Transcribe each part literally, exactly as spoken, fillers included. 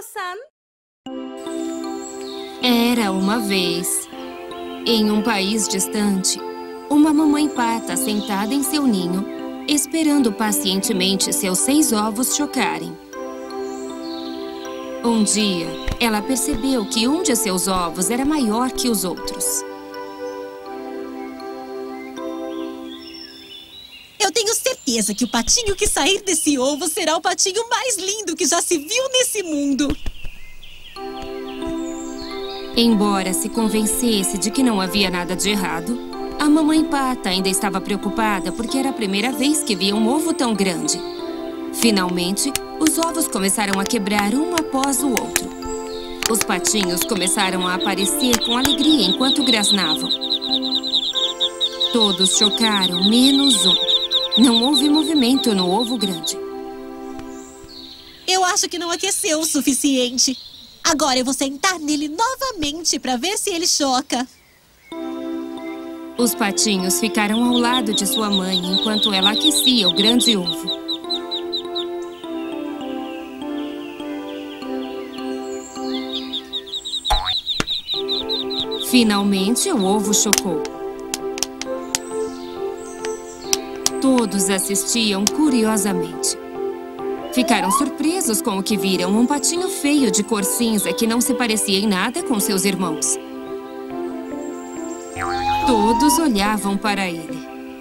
Totoro-san. Era uma vez, em um país distante, uma mamãe pata sentada em seu ninho, esperando pacientemente seus seis ovos chocarem. Um dia, ela percebeu que um de seus ovos era maior que os outros. Eu tenho certeza que o patinho que sair desse ovo será o patinho mais lindo que já se viu nesse mundo. Embora se convencesse de que não havia nada de errado, a mamãe pata ainda estava preocupada porque era a primeira vez que via um ovo tão grande. Finalmente, os ovos começaram a quebrar um após o outro. Os patinhos começaram a aparecer com alegria enquanto grasnavam. Todos chocaram, menos um. Não houve movimento no ovo grande. Eu acho que não aqueceu o suficiente. Agora eu vou sentar nele novamente para ver se ele choca. Os patinhos ficaram ao lado de sua mãe enquanto ela aquecia o grande ovo. Finalmente, o ovo chocou. Todos assistiam curiosamente. Ficaram surpresos com o que viram um patinho feio de cor cinza que não se parecia em nada com seus irmãos. Todos olhavam para ele.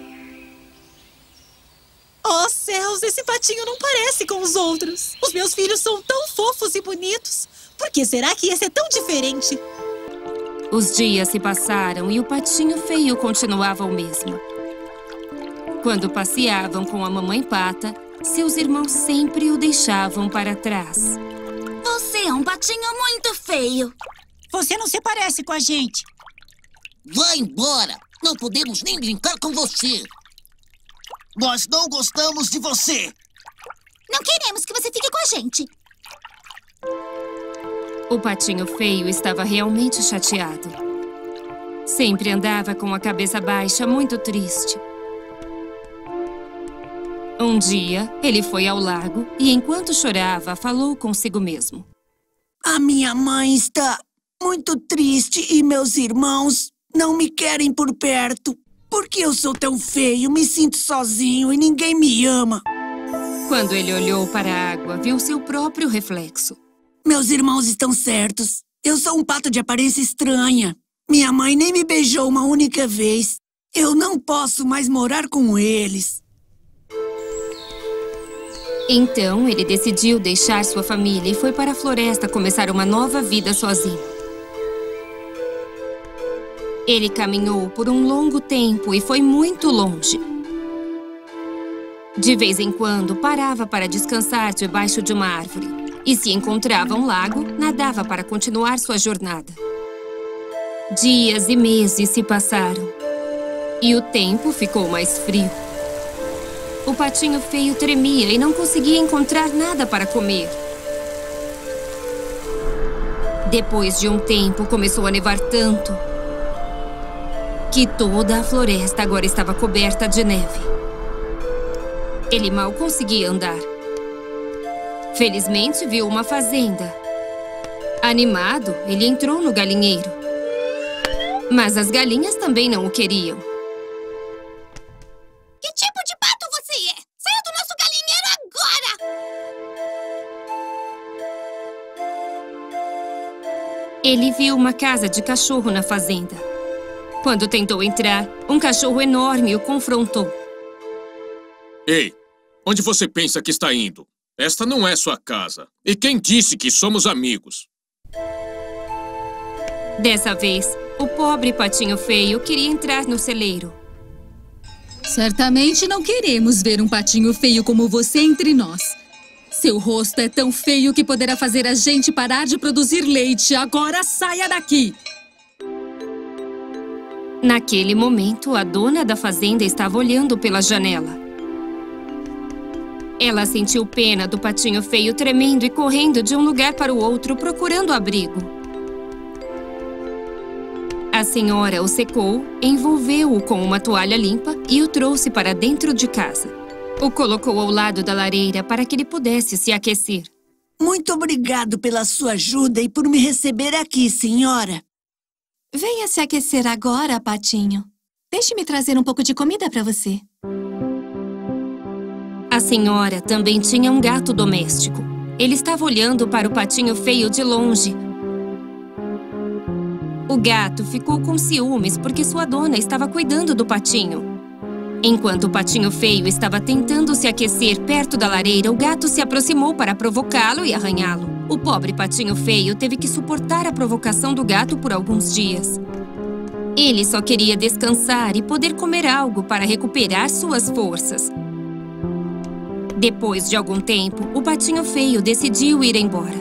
Oh, céus, esse patinho não parece com os outros. Os meus filhos são tão fofos e bonitos. Por que será que esse é tão diferente? Os dias se passaram e o patinho feio continuava o mesmo. Quando passeavam com a mamãe pata, seus irmãos sempre o deixavam para trás. Você é um patinho muito feio. Você não se parece com a gente. Vá embora! Não podemos nem brincar com você. Nós não gostamos de você. Não queremos que você fique com a gente. O patinho feio estava realmente chateado. Sempre andava com a cabeça baixa, muito triste. Um dia, ele foi ao lago e, enquanto chorava, falou consigo mesmo. A minha mãe está muito triste e meus irmãos não me querem por perto. Porque eu sou tão feio, me sinto sozinho e ninguém me ama. Quando ele olhou para a água, viu seu próprio reflexo. Meus irmãos estão certos. Eu sou um pato de aparência estranha. Minha mãe nem me beijou uma única vez. Eu não posso mais morar com eles. Então, ele decidiu deixar sua família e foi para a floresta começar uma nova vida sozinho. Ele caminhou por um longo tempo e foi muito longe. De vez em quando, parava para descansar debaixo de uma árvore. E se encontrava um lago, nadava para continuar sua jornada. Dias e meses se passaram. E o tempo ficou mais frio. O patinho feio tremia e não conseguia encontrar nada para comer. Depois de um tempo, começou a nevar tanto que toda a floresta agora estava coberta de neve. Ele mal conseguia andar. Felizmente, viu uma fazenda. Animado, ele entrou no galinheiro. Mas as galinhas também não o queriam. Que tipo de pato você é? Saia do nosso galinheiro agora! Ele viu uma casa de cachorro na fazenda. Quando tentou entrar, um cachorro enorme o confrontou. Ei, onde você pensa que está indo? Esta não é sua casa. E quem disse que somos amigos? Dessa vez, o pobre patinho feio queria entrar no celeiro. Certamente não queremos ver um patinho feio como você entre nós. Seu rosto é tão feio que poderá fazer a gente parar de produzir leite. Agora saia daqui! Naquele momento, a dona da fazenda estava olhando pela janela. Ela sentiu pena do patinho feio tremendo e correndo de um lugar para o outro, procurando abrigo. A senhora o secou, envolveu-o com uma toalha limpa e o trouxe para dentro de casa. O colocou ao lado da lareira para que ele pudesse se aquecer. Muito obrigado pela sua ajuda e por me receber aqui, senhora. Venha se aquecer agora, Patinho. Deixe-me trazer um pouco de comida para você. A senhora também tinha um gato doméstico. Ele estava olhando para o patinho feio de longe. O gato ficou com ciúmes porque sua dona estava cuidando do patinho. Enquanto o patinho feio estava tentando se aquecer perto da lareira, o gato se aproximou para provocá-lo e arranhá-lo. O pobre patinho feio teve que suportar a provocação do gato por alguns dias. Ele só queria descansar e poder comer algo para recuperar suas forças. Depois de algum tempo, o patinho feio decidiu ir embora.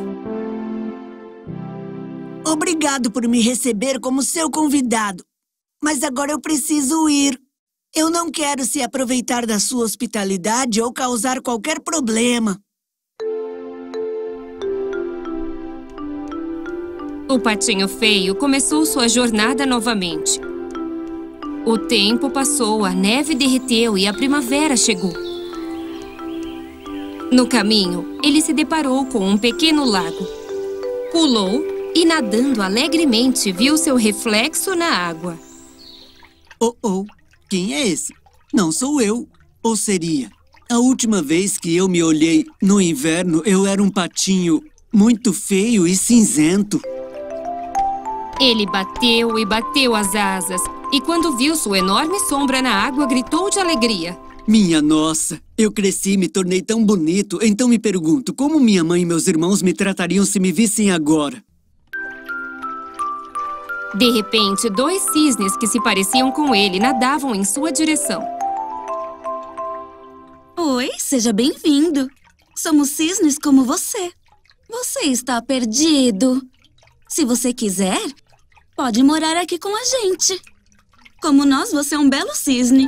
Obrigado por me receber como seu convidado. Mas agora eu preciso ir. Eu não quero se aproveitar da sua hospitalidade ou causar qualquer problema. O patinho feio começou sua jornada novamente. O tempo passou, a neve derreteu e a primavera chegou. No caminho, ele se deparou com um pequeno lago. Pulou e, nadando alegremente, viu seu reflexo na água. Oh, oh, quem é esse? Não sou eu. Ou seria? A última vez que eu me olhei no inverno, eu era um patinho muito feio e cinzento. Ele bateu e bateu as asas, e quando viu sua enorme sombra na água, gritou de alegria. Minha nossa, eu cresci e me tornei tão bonito, então me pergunto, como minha mãe e meus irmãos me tratariam se me vissem agora? De repente, dois cisnes que se pareciam com ele nadavam em sua direção. Oi, seja bem-vindo. Somos cisnes como você. Você está perdido. Se você quiser, pode morar aqui com a gente. Como nós, você é um belo cisne.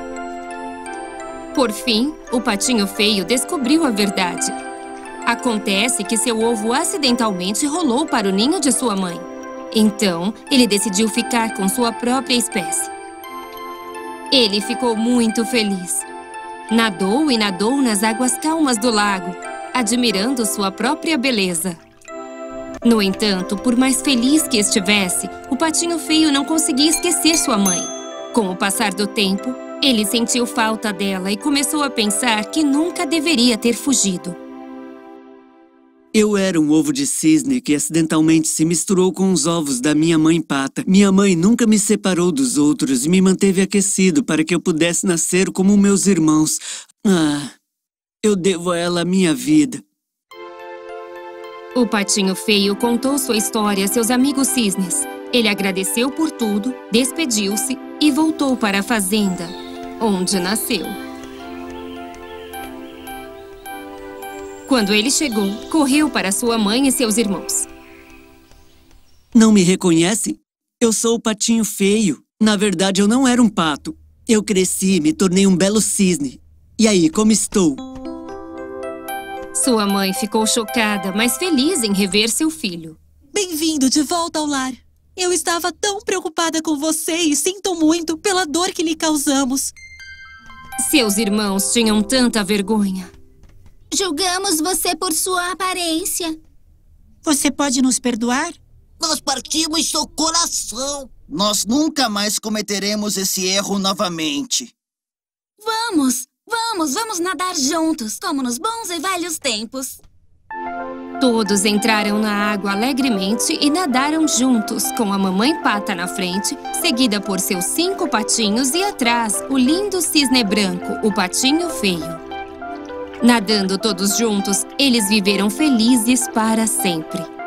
Por fim, o patinho feio descobriu a verdade. Acontece que seu ovo acidentalmente rolou para o ninho de sua mãe. Então, ele decidiu ficar com sua própria espécie. Ele ficou muito feliz. Nadou e nadou nas águas calmas do lago, admirando sua própria beleza. No entanto, por mais feliz que estivesse, o patinho feio não conseguia esquecer sua mãe. Com o passar do tempo, ele sentiu falta dela e começou a pensar que nunca deveria ter fugido. Eu era um ovo de cisne que acidentalmente se misturou com os ovos da minha mãe pata. Minha mãe nunca me separou dos outros e me manteve aquecido para que eu pudesse nascer como meus irmãos. Ah, eu devo a ela a minha vida. O patinho feio contou sua história a seus amigos cisnes. Ele agradeceu por tudo, despediu-se e voltou para a fazenda, onde nasceu. Quando ele chegou, correu para sua mãe e seus irmãos. Não me reconhecem? Eu sou o patinho feio. Na verdade, eu não era um pato. Eu cresci e me tornei um belo cisne. E aí, como estou? Sua mãe ficou chocada, mas feliz em rever seu filho. Bem-vindo de volta ao lar. Eu estava tão preocupada com você e sinto muito pela dor que lhe causamos. Seus irmãos tinham tanta vergonha. Julgamos você por sua aparência. Você pode nos perdoar? Nós partimos seu coração. Nós nunca mais cometeremos esse erro novamente. Vamos, vamos, vamos nadar juntos, como nos bons e velhos tempos. Todos entraram na água alegremente e nadaram juntos, com a mamãe pata na frente, seguida por seus cinco patinhos e atrás o lindo cisne branco, o patinho feio. Nadando todos juntos, eles viveram felizes para sempre.